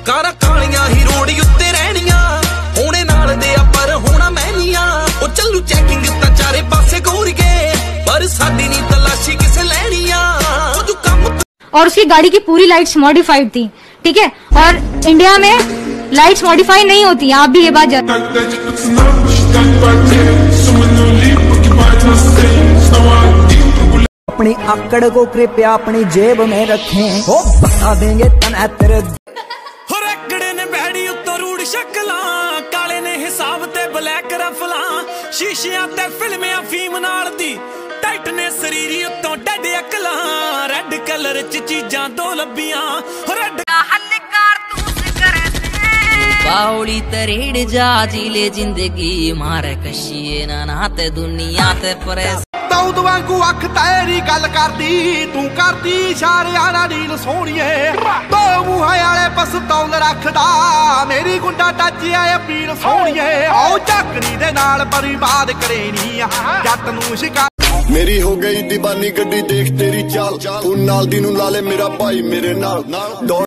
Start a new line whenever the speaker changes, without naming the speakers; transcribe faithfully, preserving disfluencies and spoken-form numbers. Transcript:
ਕਾਰਾਂ ਕਾਲੀਆਂ ਹੀ ਰੋਡ ਉੱਤੇ ਰਹਿਣੀਆਂ ਹੋਣੇ ਨਾਲ ਦੇ ਆ ਪਰ ਹੋਣਾ ਮਹਿੰਗੀਆਂ ਉਹ ਚੱਲੂ ਚੈਕਿੰਗ ਤਾਂ ਚਾਰੇ पासे घूर गए पर साडी नी तलाशी किसे लेनिया जो काम।
और उसकी गाड़ी की पूरी लाइट्स मॉडिफाइड थी, ठीक है। और इंडिया में लाइट्स मॉडिफाई नहीं होती, आप भी ये बात जानते।
अपनी आकड़ को कृपया अपनी जेब में रखें, वो बता देंगे तना तेरे
शीशियां ते फिल्मियां फीम नाल दी टाइट ने शरीर उत्तों डड अकलां रेड कलर च चीजां दो लब्बियां रेड हल कारतूस करे बाउली तरेड़ जा जिले जिंदगी मारे कशिए ना नाते दुनिया ते परेश दाऊद वांगू अख तेरी गल करदी तू करदी इशारियां नाल नील सोहणीए दो मूहां वाले पस्तौल रखदा मेरी गुंडा टच आए अपील सोहणीए आओ झकड़ी दे नाल बर्बाद करेनी जट नूं शिकार
मेरी हो गई दीवानी गड्डी देख तेरी चाल तू नाल दी नूं ला ले मेरा भाई मेरे नाल।